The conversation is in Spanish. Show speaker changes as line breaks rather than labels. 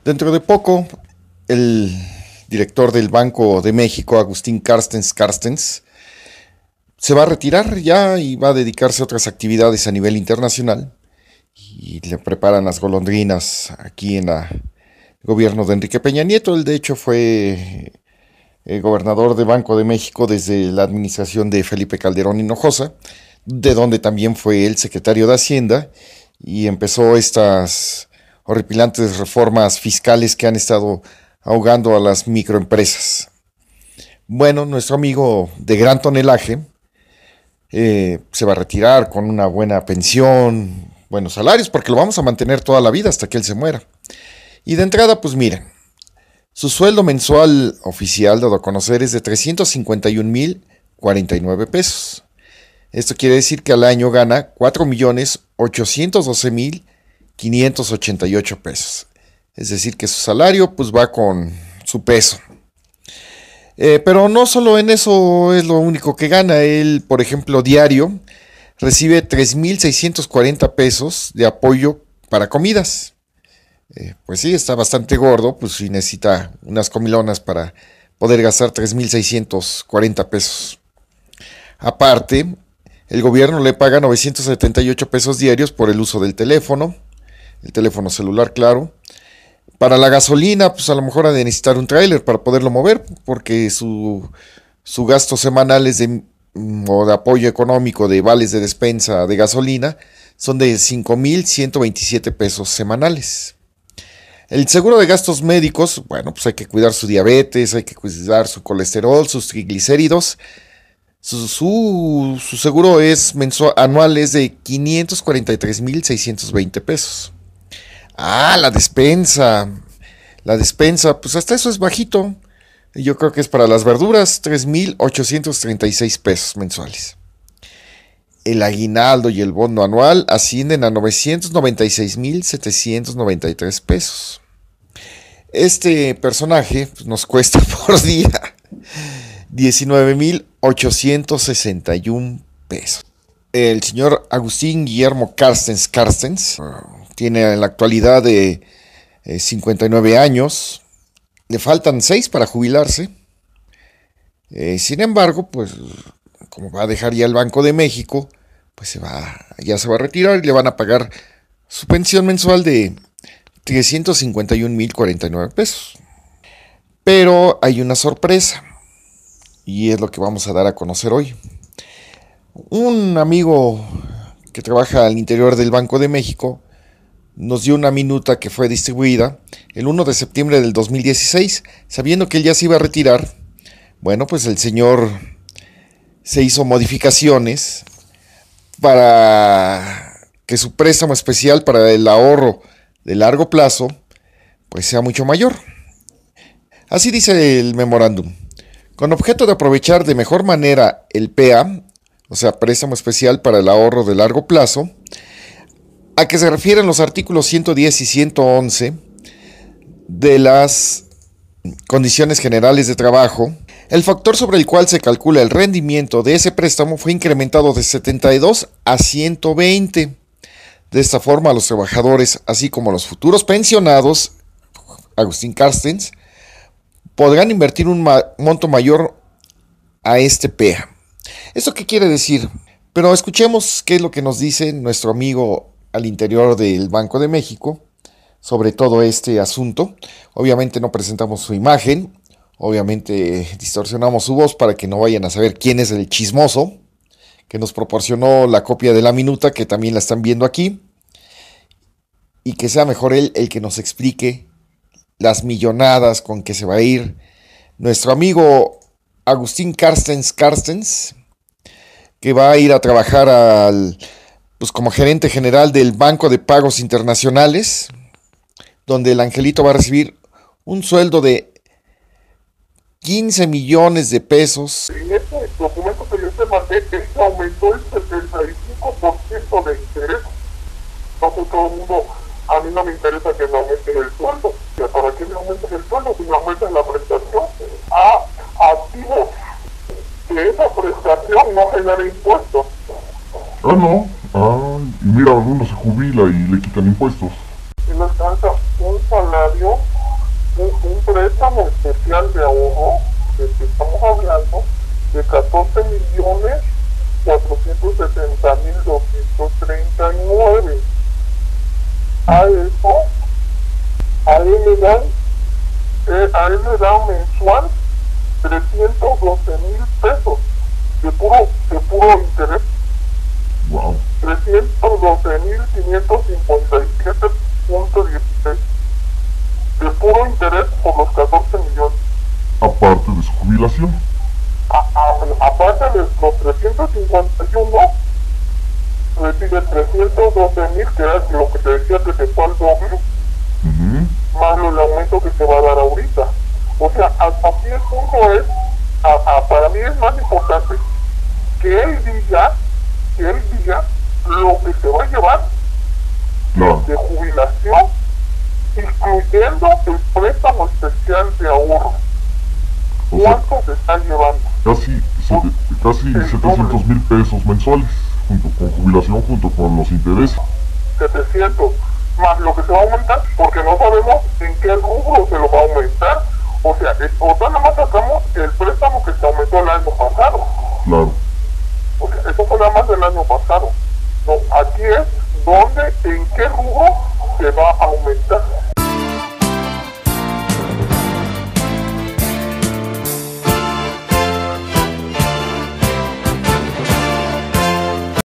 Dentro de poco, el director del Banco de México, Agustín Carstens, se va a retirar ya y va a dedicarse a otras actividades a nivel internacional. Y le preparan las golondrinas aquí en el gobierno de Enrique Peña Nieto. Él, de hecho, fue el gobernador de Banco de México desde la administración de Felipe Calderón Hinojosa, de donde también fue el secretario de Hacienda y empezó estas horripilantes reformas fiscales que han estado ahogando a las microempresas. Bueno, nuestro amigo de gran tonelaje se va a retirar con una buena pensión, buenos salarios, porque lo vamos a mantener toda la vida hasta que él se muera. Y de entrada, pues miren, su sueldo mensual oficial dado a conocer es de 351,049 pesos. Esto quiere decir que al año gana 4,812,588 pesos. Es decir, que su salario pues va con su peso. Pero no solo en eso es lo único que gana. Él, por ejemplo, diario recibe 3,640 pesos de apoyo para comidas. Pues sí, está bastante gordo, pues sí necesita unas comilonas para poder gastar 3,640 pesos. Aparte, el gobierno le paga 978 pesos diarios por el uso del teléfono, el teléfono celular, claro. Para la gasolina, pues a lo mejor ha de necesitar un tráiler para poderlo mover, porque su gasto semanal es o de apoyo económico de vales de despensa de gasolina son de 5,127 pesos semanales. El seguro de gastos médicos, bueno, pues hay que cuidar su diabetes, hay que cuidar su colesterol, sus triglicéridos. Su seguro es anual es de 543,620 pesos. La despensa. La despensa, pues hasta eso es bajito. Yo creo que es para las verduras, 3,836 pesos mensuales. El aguinaldo y el bono anual ascienden a 996,793 pesos. Este personaje pues, nos cuesta por día 19,861 pesos. El señor Agustín Guillermo Carstens tiene en la actualidad de 59 años. Le faltan 6 para jubilarse. Sin embargo, pues como va a dejar ya el Banco de México, pues ya se va a retirar y le van a pagar su pensión mensual de 351,049 pesos. Pero hay una sorpresa y es lo que vamos a dar a conocer hoy. Un amigo que trabaja al interior del Banco de México nos dio una minuta que fue distribuida el 1 de septiembre del 2016, sabiendo que él ya se iba a retirar. Bueno, pues el señor se hizo modificaciones para que su préstamo especial para el ahorro de largo plazo pues sea mucho mayor. Así dice el memorándum. Con objeto de aprovechar de mejor manera el PA, o sea, préstamo especial para el ahorro de largo plazo, a que se refieren los artículos 110 y 111 de las condiciones generales de trabajo, el factor sobre el cual se calcula el rendimiento de ese préstamo fue incrementado de 72 a 120. De esta forma, los trabajadores, así como los futuros pensionados, Agustín Carstens, podrán invertir un monto mayor a este PA. ¿Esto qué quiere decir? Pero escuchemos qué es lo que nos dice nuestro amigo al interior del Banco de México sobre todo este asunto. Obviamente no presentamos su imagen, obviamente distorsionamos su voz para que no vayan a saber quién es el chismoso que nos proporcionó la copia de la minuta, que también la están viendo aquí, y que sea mejor él el que nos explique las millonadas con que se va a ir nuestro amigo Agustín Carstens, que va a ir a trabajar pues como gerente general del Banco de Pagos Internacionales, donde el angelito va a recibir un sueldo de 15 millones de pesos.
En este documento que yo te mandé, este aumentó el 75% de interés. Entonces todo el mundo, a mí no me interesa que me aumenten el sueldo. ¿Para qué me aumenten el sueldo si me aumentan la prestación? Activos. Que esa prestación no genera impuestos.
No. Y mira, uno se jubila y le quitan impuestos.
Si le alcanza un salario préstamo especial de ahorro, del que estamos hablando, de 14.470.239. A eso, a él le dan mensual 312,000 pesos de puro interés.
Wow.
312.557.16 de puro interés por los 14 millones.
Aparte de su jubilación.
Aparte de los 351, recibe 312,000, que era lo que te decía que se fue al doble, más el aumento que se va a dar ahorita. O sea, aquí el punto es, para mí es más importante que él diga lo que se va a llevar de jubilación, incluyendo el préstamo especial de ahorro. ¿Cuánto se está llevando?
Casi 700,000 pesos mensuales, junto con jubilación, junto con los intereses.
700, más lo que se va a aumentar, porque no sabemos en qué rubro se lo va a aumentar. O sea, nada más sacamos el préstamo que se aumentó el año pasado.
Claro.
O sea, eso fue nada más del año pasado. No, aquí es en qué rubro se va a aumentar.